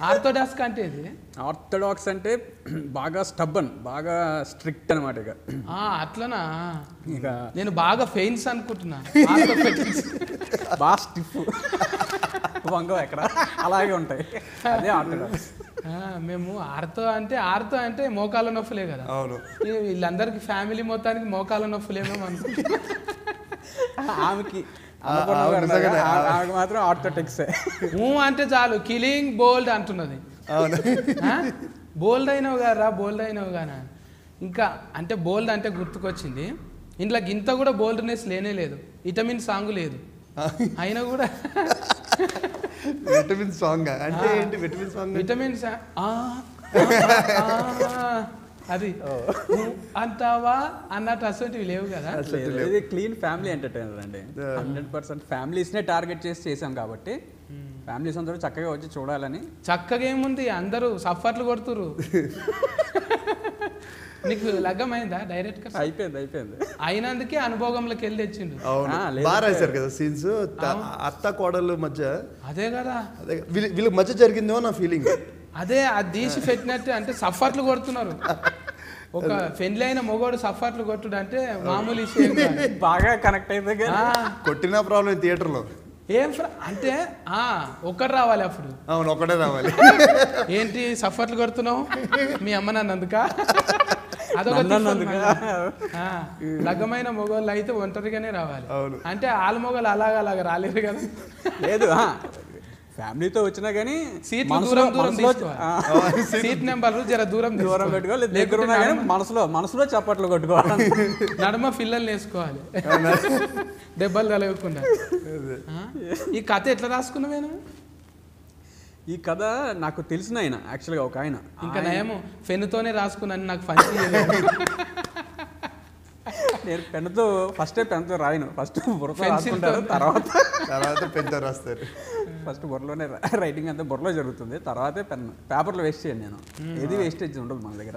Orthodox అంటే ఇది orthodox అంటే బాగా స్టబ్బన్, బాగా స్ట్రిక్ట్ అనమాట. ఇక అట్లనా? ఇక నేను బాగా ఫెయిన్స్ అనుకుంటున్నా. బాగా స్టిఫ్ వంగ ఎక్కడ అలాగే ఉంటాయి, అదే ఆర్థోడాక్స్. మేము ఆర్థో అంటే మోకాళ్ళ నొప్పులే కదా. అవును, వీళ్ళందరికి ఫ్యామిలీ మొత్తానికి మోకాళ్ళ నొప్పులేమో అనుకుంటున్నా. ఆమెకి మాత్రం ఆర్థోటిక్స్ అంటే చాలు కిలింగ్ బోల్డ్ అంటున్నది. బోల్డ్ అయినవు గారా, బోల్డ్ అయినవు గానా. ఇంకా అంటే బోల్డ్ అంటే గుర్తుకొచ్చింది, ఇంట్లో గింత కూడా బోల్డ్నెస్ లేనే లేదు. విటమిన్ సాంగ్ లేదు అయినా కూడా. విటమిన్ సాంగ్ అంటే ఏంటి? విటమిన్ సాంగ్ విటమిన్స్ అది అంటావా అన్నట్టు అసలు లేవు కదా. ఇది క్లీన్ ఫ్యామిలీ ఎంటర్టైనర్ అండి. 100% ఫ్యామిలీస్నే టార్గెట్ చేసి చేసాం కాబట్టి ఫ్యామిలీస్ అందరూ చక్కగా వచ్చి చూడాలని. చక్కగా ఏముంది, అందరూ సఫర్లు కొడుతురు. నీకు లగ్గమైందా డైరెక్ట్ గా? అయిపోయింది. అయినందుకే అనుభవంలోకి వెళ్ళి తెచ్చిండు. బాగా రాశారు కదా సీన్స్, అత్త కోడలు మధ్య. అదే కదా, వీళ్ళకి మధ్య జరిగిందేమో నా ఫీలింగ్. అదే అది తీసి పెట్టినట్టు. అంటే సఫర్లు కొడుతున్నారు. ఒక పెండ్లి అయిన మొగోడు సఫర్లు కొట్టుడు అంటే మామూలు విషయం. బాగా కనెక్ట్ అయితే కొట్టిన ప్రాబ్లం థియేటర్లో ఏం అంటే ఒక్కడు రావాలి అప్పుడు. అవును, ఒకటే రావాలి. ఏంటి సఫర్లు కొడుతున్నావు మీ అమ్మ నన్నందుక? అదొక లగ్గమైన మొగోళ్ళు అయితే ఒంటరిగానే రావాలి. అంటే వాళ్ళ మొగలు అలాగా రాలేరు కదా. లేదు, ఫ్యామిలీతో వచ్చినా కానీ సీట్ దూరం తీసుకోవాలి. సీట్ నెంబర్ జర దూరం పెట్టుకోవాలి. లేకుండా మనసులో చప్పట్లు కొట్టుకోవాలి. నడుమ పిల్లల్ని వేసుకోవాలి దెబ్బలు తలగకుండా. ఈ కథ ఎట్లా రాసుకున్నావేను? ఈ కథ నాకు తెలిసిన ఆయన యాక్చువల్గా ఒక ఆయన. ఇంకా నయము పెన్నుతోనే రాసుకున్నాను, నాకు ఫంక్షన్ చేయలేదు. నేను పెన్నుతో పెన్తో రాయను. ఫస్ట్ బుర్రతో రాసుకుంటారు, తర్వాత పెన్తో రాస్తారు. ఫస్ట్ బుర్రలోనే రైటింగ్ అంతా బుర్రలో జరుగుతుంది, తర్వాతే పేపర్లో వేస్ట్ చేయను నేను. ఏది వేస్టేజ్ ఉండదు మన దగ్గర.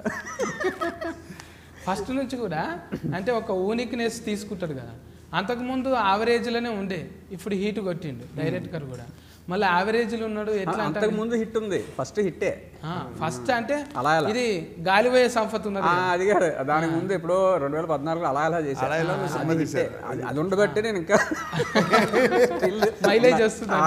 ఫస్ట్ నుంచి కూడా అంటే ఒక యూనిక్నెస్ తీసుకుంటాడు కదా. అంతకుముందు యావరేజ్లోనే ఉండే, ఇప్పుడు హీట్ కొట్టిండు డైరెక్టర్ కూడా. మళ్ళీ యావరేజ్లు ఉన్నాడు. ఎట్లా అంతకు ముందు హిట్ ఉంది, ఫస్ట్ హిట్టే. ఫస్ట్ అంటే ఇది గాలిపోయే సంపత్ ఉన్నది. అది కాదు, దానికి ముందు ఇప్పుడు 2014 అలా చేశాను. అది ఉండబట్టి నేను ఇంకా మైలేజ్ వస్తుంది.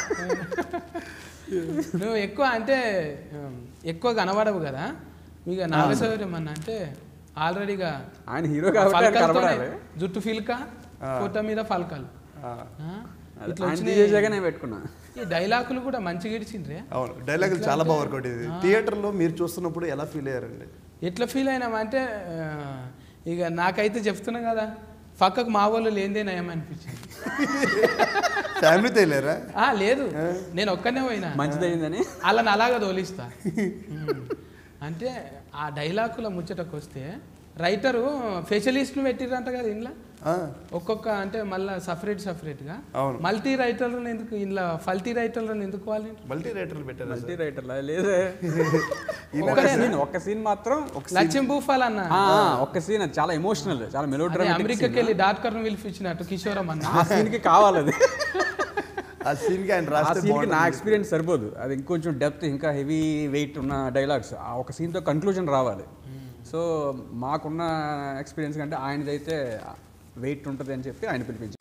నువ్వు ఎక్కువ అంటే ఎక్కువ కనబడవు కదా. ఇక నాగశౌర్యం అన్న అంటే ఆల్రెడీగా ఆయన హీరో కాబట్టి జుట్టు ఫిల్కా, పొట్ట మీద ఫల్కాలు పెట్టుకున్నా. ఈ డైలాగులు కూడా మంచిగా ఇడిచిండ్రే. అవును, డైలాగులు చాలా బాగా వర్కౌట్. ఇది థియేటర్లో మీరు చూస్తున్నప్పుడు ఎలా ఫీల్ అయ్యారండి? ఎట్లా ఫీల్ అయినామంటే ఇక నాకైతే చెప్తున్నా కదా, పక్కకు మా వాళ్ళు లేనిదే నయం అనిపించింది. ఫ్యామిలీతో వెళ్ళారా? లేదు, నేను ఒక్కనే పోయినా. మంచిదైందని వాళ్ళని అలాగా తోలిస్తా. అంటే ఆ డైలాగుల ముచ్చటకు వస్తే రైటరు స్పెషలిస్ట్ను పెట్టిరంట కదా ఇంట్లో. ఒక్కొక్క అంటే మళ్ళీ సపరేట్గా మల్టీ రైటర్లను ఎందుకు ఇంట్లో ఫల్టీ రైటర్లను ఎందుకు వాళ్ళు మల్టీ రైటర్లు పెట్టారు? మల్టీ రైటర్లా లేదే, ఒక్క సీన్ మాత్రం లక్ష్యం భూఫాల్ అన్న ఒక్క సీన్ అది చాలా ఎమోషనల్, చాలా మెలోడ్రామాటిక్. అమెరికాకి వెళ్ళి డాక్టర్ను పిలిపించినట్టు కిషోరం అన్న ఆ సీన్కి కావాలి. అది ఆ సీన్కి నా ఎక్స్పీరియన్స్ సరిపోదు, అది ఇంకొంచెం డెప్త్, ఇంకా హెవీ వెయిట్ ఉన్న డైలాగ్స్ ఆ ఒక సీన్తో కన్క్లూజన్ రావాలి. సో మాకున్న ఎక్స్పీరియన్స్ కంటే ఆయనదైతే వెయిట్ ఉంటుంది అని చెప్పి ఆయన పిలిపించాను.